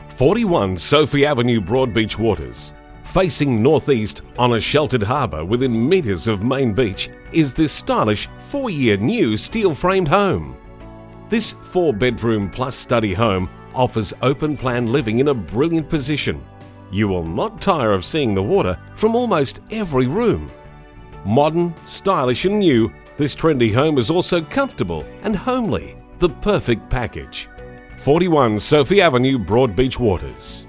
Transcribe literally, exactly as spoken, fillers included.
forty-one Sophie Avenue, Broadbeach waters. Facing northeast on a sheltered harbour within metres of main beach is this stylish four-year new steel-framed home. This four-bedroom plus study home offers open-plan living in a brilliant position. You will not tire of seeing the water from almost every room. Modern, stylish and new, this trendy home is also comfortable and homely, the perfect package. forty-one Sophie Avenue, Broadbeach waters.